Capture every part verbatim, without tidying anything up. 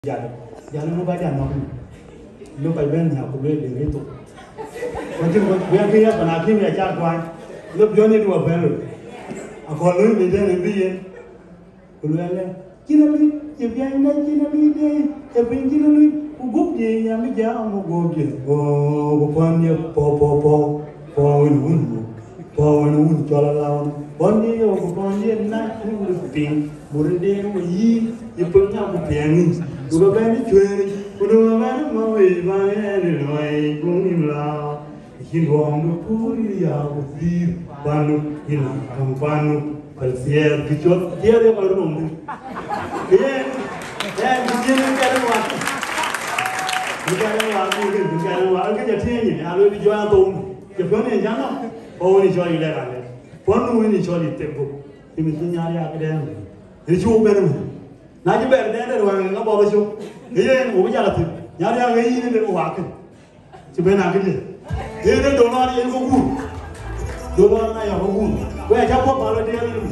Jangan, jangan lupa jangan makan. Lupa ben ya, kulit dengan itu. Macam biar dia penakim ya cakap, lupa jangan itu apa lu? Aku lalu beda lebih ya. Lalu ada, cina lu, cepat ina cina lu deh, cepat cina lu, ugup dia yang meja, ugup dia. Oh, bukan dia, po po po, po unu, po unu, jalan lawan. Bukan dia, bukan dia nak urus ping, bukan dia ui, dia punya bukan. Udah banyak cuci, udah banyak mau ibadah lewat kumila. Hidup puri ya udir, panu hilang kampanu, kalsier kicot dia dia kalau nunggu. Eh, eh, dia ni cara buat, dia cara buat, dia cara buat, dia jadi ni, alu dijual tom, jepun ni jangan, bau ni jual ilegal, panu ni jual tempo, ini tu nyari apa dia, ini jual berapa? Nanti berada di ruang apa baru show, dia yang mau jalan tu, nyari yang ini ni buat kan, cuba nak kerja, dia ni dolar yang kuku, dolar na yang kuku, gua cakap apa dia ni.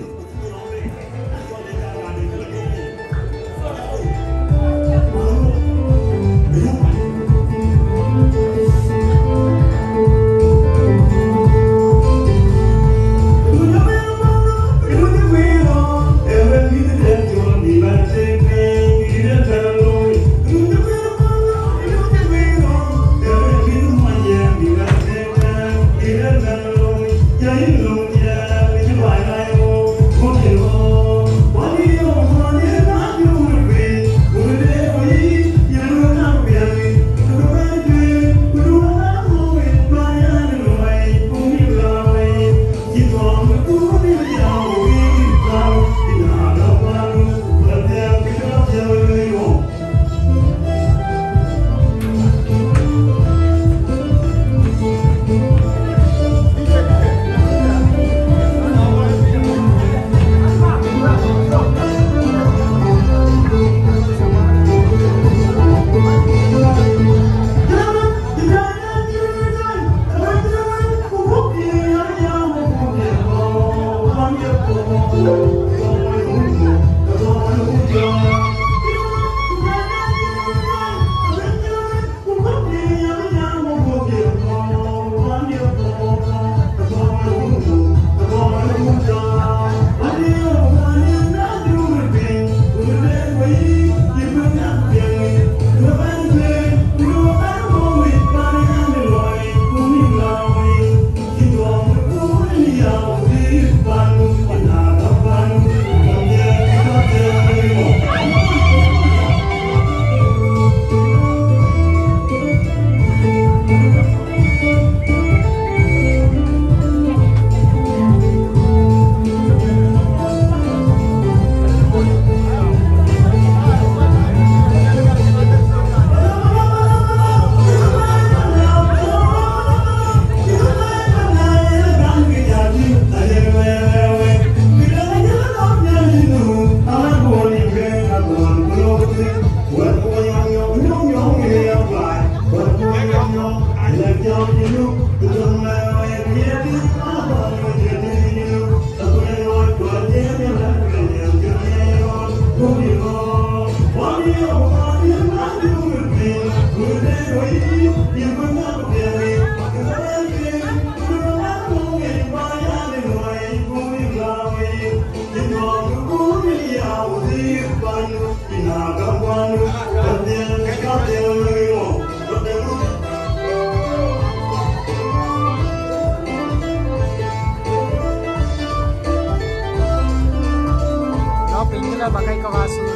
Pakai kasur.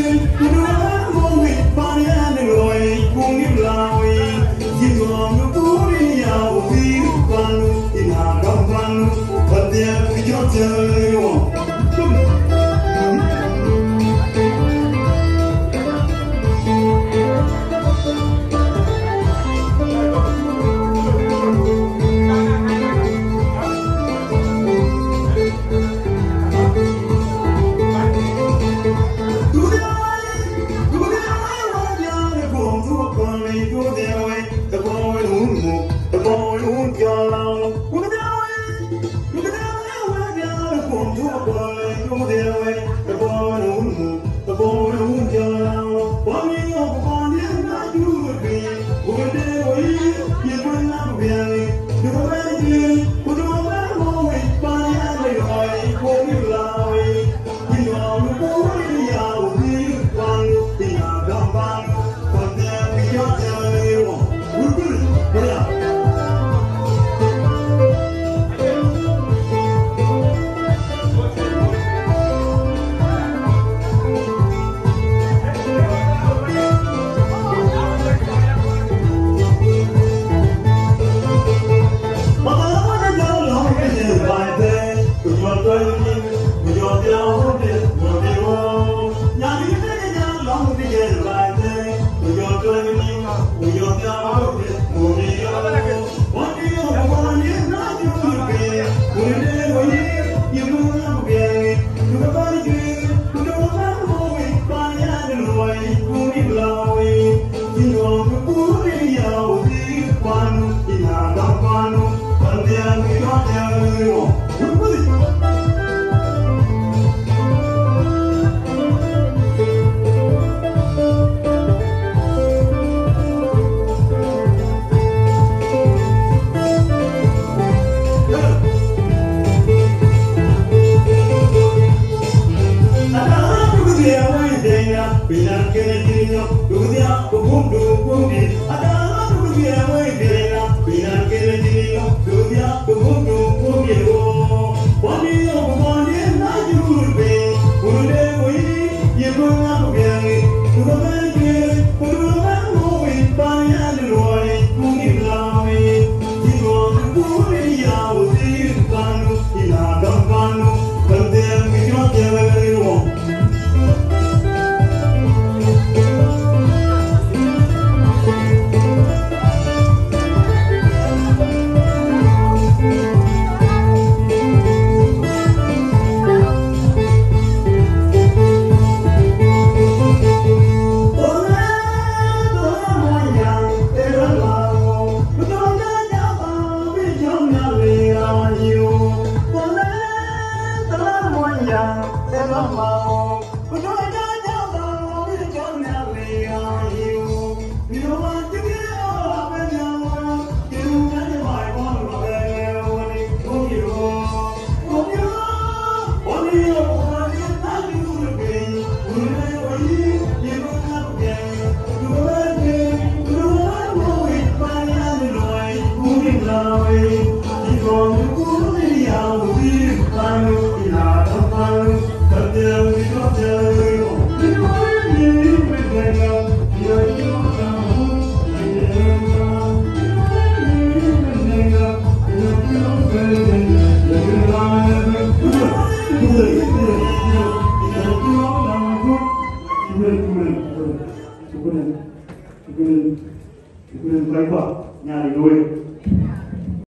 Kemudian, kemudian berapa nyari duit?